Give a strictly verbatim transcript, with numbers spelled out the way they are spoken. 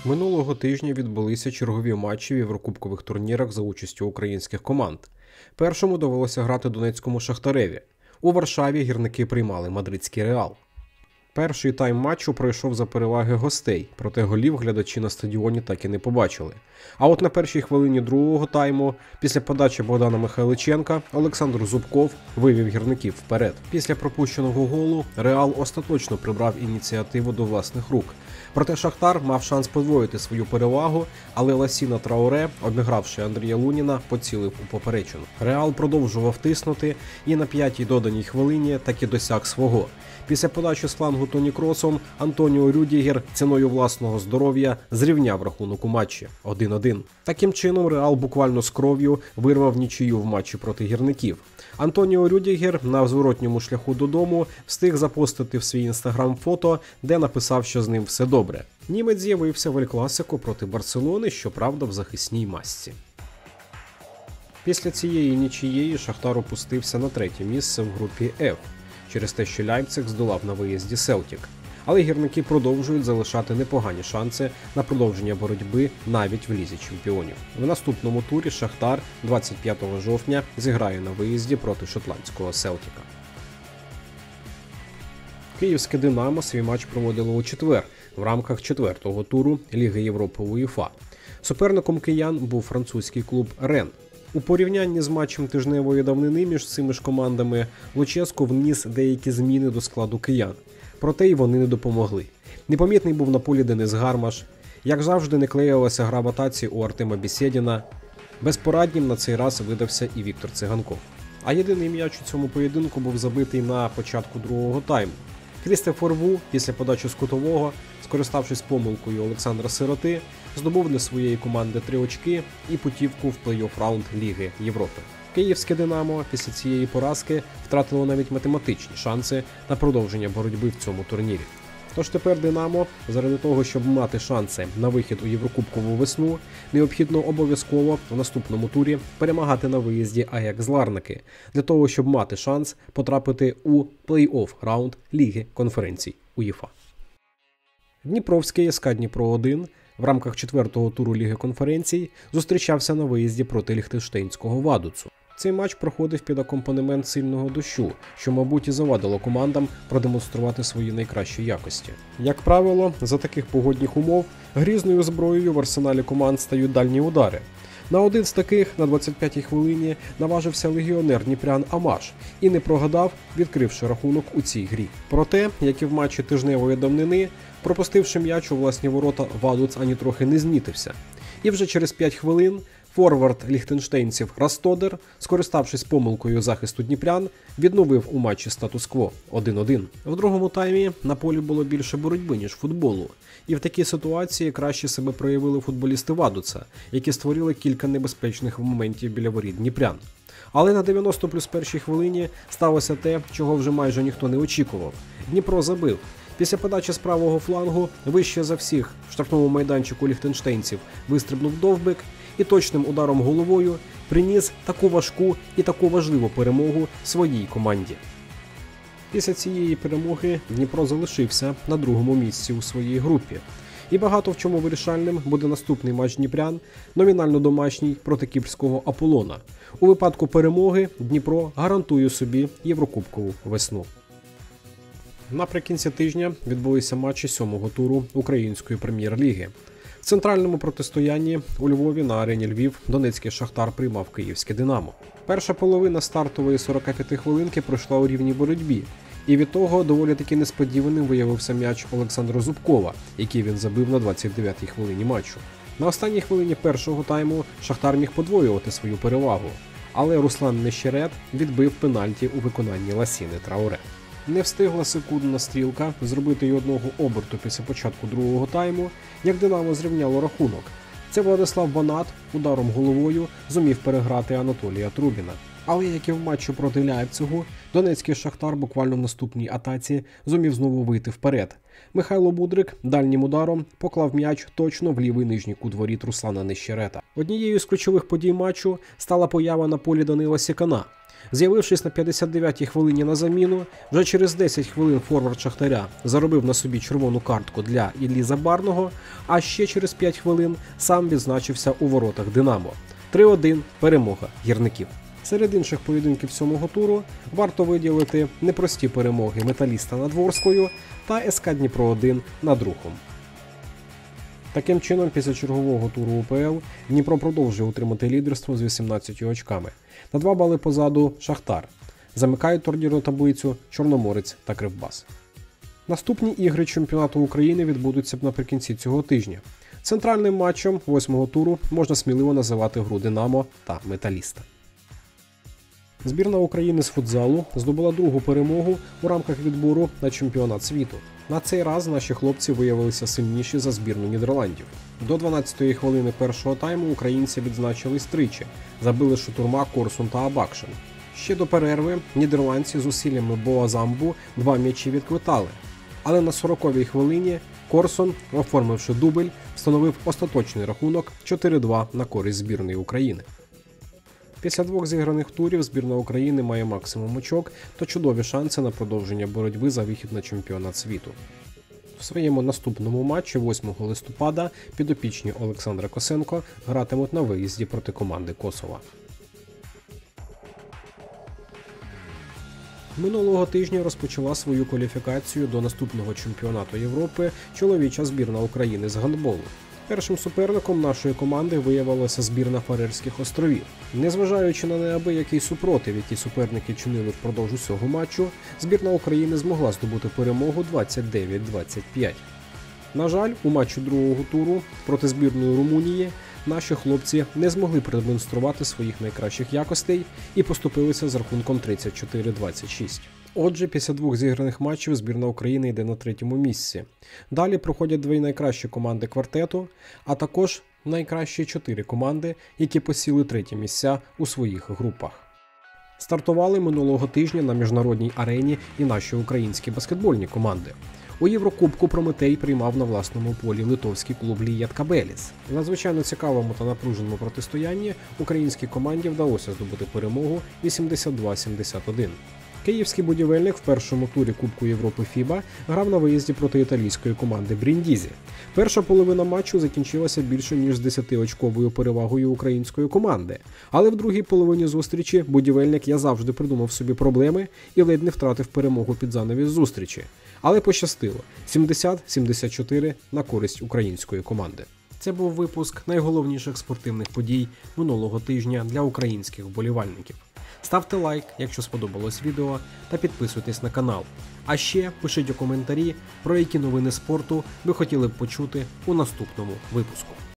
Минулого тижня відбулися чергові матчі в єврокубкових турнірах за участю українських команд. Першому довелося грати донецькому Шахтареві. У Варшаві гірники приймали мадридський Реал. Перший тайм матчу пройшов за переваги гостей, проте голів глядачі на стадіоні так і не побачили. А от на першій хвилині другого тайму, після подачі Богдана Михайличенка, Олександр Зубков вивів гірників вперед. Після пропущеного голу Реал остаточно прибрав ініціативу до власних рук. Проте Шахтар мав шанс подвоїти свою перевагу, але Ласіна Трауре, обігравши Андрія Луніна, поцілив у поперечину. Реал продовжував тиснути і на п'ятій доданій хвилині таки досяг свого. Після подачі з флангу Тоні Кросом Антоніо Рюдігер ціною власного здоров'я зрівняв рахунок у матчі один один. Таким чином Реал буквально з кров'ю вирвав нічию в матчі проти гірників. Антоніо Рюдігер на зворотньому шляху додому встиг запостити в свій інстаграм фото, де написав, що з ним все добре. Німець з'явився в Ель-Класико проти Барселони, щоправда в захисній масці. Після цієї нічиєї Шахтар опустився на третє місце в групі F, через те, що Ляйпциг здолав на виїзді Селтік. Але гірники продовжують залишати непогані шанси на продовження боротьби навіть в Лізі чемпіонів. В наступному турі Шахтар двадцять п'ятого жовтня зіграє на виїзді проти шотландського Селтіка. Київське «Динамо» свій матч проводило у четвер в рамках четвертого туру Ліги Європи УЄФА. Суперником киян був французький клуб «Рен». У порівнянні з матчем тижневої давнини між цими ж командами Луческо вніс деякі зміни до складу киян. Проте й вони не допомогли. Непомітний був на полі Денис Гармаш. Як завжди, не клеїлася гра в атаці у Артема Бєсєдіна. Безпораднім на цей раз видався і Віктор Циганков. А єдиний м'яч у цьому поєдинку був забитий на початку другого тайму. Крістофер Ву після подачі з кутового, скориставшись помилкою Олександра Сироти, здобув для своєї команди три очки і путівку в плей-офф раунд Ліги Європи. Київське «Динамо» після цієї поразки втратило навіть математичні шанси на продовження боротьби в цьому турнірі. Тож тепер «Динамо», заради того, щоб мати шанси на вихід у Єврокубкову весну, необхідно обов'язково в наступному турі перемагати на виїзді Аякс Ларнаки, для того, щоб мати шанс потрапити у плей-офф раунд Ліги конференцій УЄФА. Дніпровський ес ка Дніпро один в рамках четвертого туру Ліги конференцій зустрічався на виїзді проти ліхтенштейнського Вадуцу. Цей матч проходив під акомпанемент сильного дощу, що, мабуть, і завадило командам продемонструвати свої найкращі якості. Як правило, за таких погодних умов грізною зброєю в арсеналі команд стають дальні удари. На один з таких на двадцять п'ятій хвилині наважився легіонер дніпрян Амаш і не прогадав, відкривши рахунок у цій грі. Проте, як і в матчі тижневої давнини, пропустивши м'яч у власні ворота, Вадуц ані трохи не знітився. І вже через п'ять хвилин форвард ліхтенштейнців Растодер, скориставшись помилкою захисту дніпрян, відновив у матчі статус-кво один один. В другому таймі на полі було більше боротьби, ніж футболу. І в такій ситуації краще себе проявили футболісти Вадуца, які створили кілька небезпечних моментів біля воріт дніпрян. Але на дев'яносто плюс першій хвилині сталося те, чого вже майже ніхто не очікував. Дніпро забив. Після подачі з правого флангу вище за всіх в штрафному майданчику ліхтенштейнців вистрибнув Довбик і точним ударом головою приніс таку важку і таку важливу перемогу своїй команді. Після цієї перемоги Дніпро залишився на другому місці у своїй групі. І багато в чому вирішальним буде наступний матч дніпрян, номінально домашній проти кіпрського Аполлона. У випадку перемоги Дніпро гарантує собі єврокубкову весну. Наприкінці тижня відбулися матчі сьомого туру Української прем'єр-ліги. В центральному протистоянні у Львові на арені Львів донецький Шахтар приймав київське «Динамо». Перша половина стартової сорок п'ять хвилинки пройшла у рівній боротьбі. І від того доволі таки несподіваним виявився м'яч Олександра Зубкова, який він забив на двадцять дев'ятій хвилині матчу. На останній хвилині першого тайму Шахтар міг подвоювати свою перевагу, але Руслан Нещерет відбив пенальті у виконанні Ласіни Трауре. Не встигла секундна стрілка зробити й одного оберту після початку другого тайму, як «Динамо» зрівняло рахунок. Це Владислав Ванат ударом головою зумів переграти Анатолія Трубіна. Але, як і в матчі проти Ляйпцигу, донецький Шахтар буквально в наступній атаці зумів знову вийти вперед. Михайло Мудрик дальнім ударом поклав м'яч точно в лівий нижній кут воріт Руслана Нещерета. Однією з ключових подій матчу стала поява на полі Данила Сікана. З'явившись на п'ятдесят дев'ятій хвилині на заміну, вже через десять хвилин форвард Шахтаря заробив на собі червону картку для Іллі Забарного, а ще через п'ять хвилин сам відзначився у воротах Динамо. три один перемога гірників. Серед інших поєдинків сьомого туру варто виділити непрості перемоги Металіста над Ворською та СК Дніпро один над Рухом. Таким чином, після чергового туру УПЛ Дніпро продовжує утримати лідерство з вісімнадцятьма очками. На два бали позаду Шахтар. Замикають турнірну таблицю Чорноморець та Кривбас. Наступні ігри чемпіонату України відбудуться наприкінці цього тижня. Центральним матчем восьмого туру можна сміливо називати гру Динамо та Металіста. Збірна України з футзалу здобула другу перемогу у рамках відбору на чемпіонат світу. На цей раз наші хлопці виявилися сильніші за збірну Нідерландів. До дванадцятої хвилини першого тайму українці відзначились тричі, забили Шутурма, Корсун та Абакшин. Ще до перерви нідерландці з усиллями Боазамбу два м'ячі відквитали. Але на сороковій хвилині Корсун, оформивши дубль, встановив остаточний рахунок чотири два на користь збірної України. Після двох зіграних турів збірна України має максимум очок та чудові шанси на продовження боротьби за вихід на чемпіонат світу. В своєму наступному матчі восьмого листопада підопічні Олександра Косенко гратимуть на виїзді проти команди Косова. Минулого тижня розпочала свою кваліфікацію до наступного чемпіонату Європи чоловіча збірна України з гандболу. Першим суперником нашої команди виявилася збірна Фарерських островів. Незважаючи на неабиякий супротив, який суперники чинили впродовж усього матчу, збірна України змогла здобути перемогу двадцять дев'ять двадцять п'ять. На жаль, у матчі другого туру проти збірної Румунії наші хлопці не змогли продемонструвати своїх найкращих якостей і поступилися з рахунком тридцять чотири двадцять шість. Отже, після двох зіграних матчів збірна України йде на третьому місці. Далі проходять дві найкращі команди квартету, а також найкращі чотири команди, які посіли треті місця у своїх групах. Стартували минулого тижня на міжнародній арені і наші українські баскетбольні команди. У Єврокубку Прометей приймав на власному полі литовський клуб Лієткабеліс. В надзвичайно цікавому та напруженому протистоянні українській команді вдалося здобути перемогу вісімдесят два сімдесят один. Київський будівельник в першому турі Кубку Європи ФІБА грав на виїзді проти італійської команди Бріндізі. Перша половина матчу закінчилася більше ніж з десятиочковою перевагою української команди. Але в другій половині зустрічі будівельник я завжди придумав собі проблеми і ледь не втратив перемогу під занавіс зустрічі. Але пощастило – сімдесят сімдесят чотири на користь української команди. Це був випуск найголовніших спортивних подій минулого тижня для українських вболівальників. Ставте лайк, якщо сподобалось відео, та підписуйтесь на канал. А ще пишіть у коментарі, про які новини спорту ви хотіли б почути у наступному випуску.